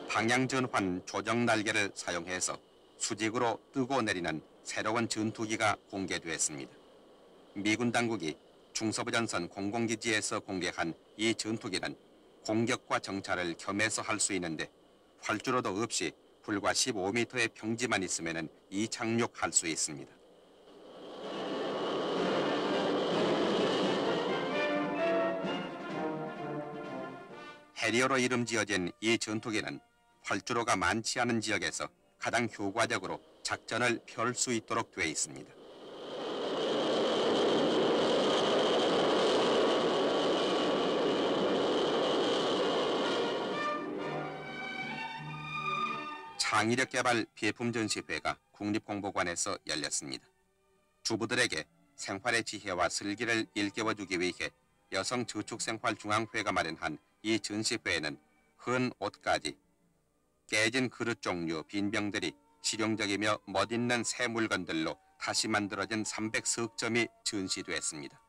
방향전환 조정 날개를 사용해서 수직으로 뜨고 내리는 새로운 전투기가 공개됐습니다. 미군 당국이 중서부 전선 공공기지에서 공개한 이 전투기는 공격과 정찰을 겸해서 할 수 있는데 활주로도 없이 불과 15m의 평지만 있으면 이착륙할 수 있습니다. 해리어로 이름 지어진 이 전투기는 활주로가 많지 않은 지역에서 가장 효과적으로 작전을 펼 수 있도록 되어 있습니다. 창의력 개발 비품 전시회가 국립공보관에서 열렸습니다. 주부들에게 생활의 지혜와 슬기를 일깨워주기 위해 여성저축생활중앙회가 마련한 이 전시회에는 헌 옷가지, 깨진 그릇 종류, 빈병들이 실용적이며 멋있는 새 물건들로 다시 만들어진 300석점이 전시됐습니다.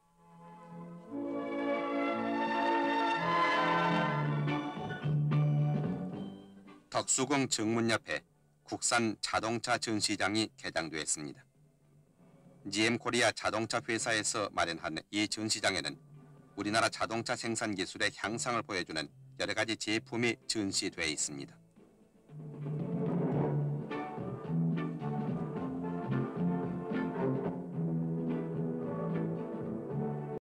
덕수궁 정문 옆에 국산 자동차 전시장이 개장됐습니다. GM코리아 자동차 회사에서 마련한 이 전시장에는 우리나라 자동차 생산 기술의 향상을 보여주는 여러 가지 제품이 전시되어 있습니다.